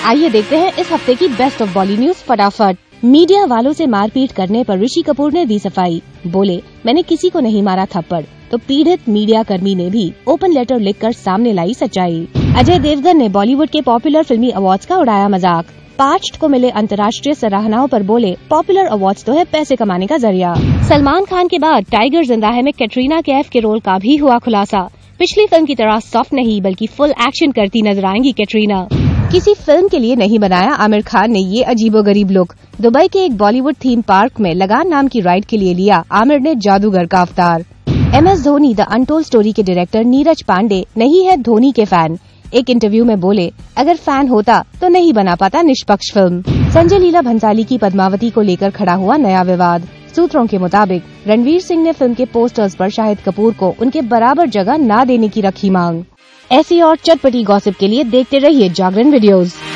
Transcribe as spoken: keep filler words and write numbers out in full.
आइए देखते हैं इस हफ्ते की बेस्ट ऑफ बॉलीन्यूज फटाफट। मीडिया वालों से मारपीट करने पर ऋषि कपूर ने दी सफाई। बोले, मैंने किसी को नहीं मारा थप्पड़। तो पीड़ित मीडिया कर्मी ने भी ओपन लेटर लिखकर सामने लाई सच्चाई। अजय देवगन ने बॉलीवुड के पॉपुलर फिल्मी अवार्ड्स का उड़ाया मजाक। पास्ट को मिले अंतर्राष्ट्रीय सराहनाओं पर बोले, पॉपुलर अवार्ड्स तो है पैसे कमाने का जरिया। सलमान खान के बाद टाइगर जिंदा है में कैटरीना कैफ के रोल का भी हुआ खुलासा। पिछली फिल्म की तरह सॉफ्ट नहीं बल्कि फुल एक्शन करती नजर आएंगी कैटरीना। किसी फिल्म के लिए नहीं बनाया आमिर खान ने ये अजीबोगरीब लुक। दुबई के एक बॉलीवुड थीम पार्क में लगान नाम की राइड के लिए लिया आमिर ने जादूगर का अवतार। M S Dhoni the untold story के डायरेक्टर नीरज पांडे नहीं है धोनी के फैन। एक इंटरव्यू में बोले, अगर फैन होता तो नहीं बना पाता निष्पक्ष फिल्म। संजय लीला भंसाली की पद्मावती को लेकर खड़ा हुआ नया विवाद। सूत्रों के मुताबिक रणवीर सिंह ने फिल्म के पोस्टर्स पर शाहिद कपूर को उनके बराबर जगह न देने की रखी मांग। ऐसी और चटपटी गॉसिप के लिए देखते रहिए जागरण वीडियोस।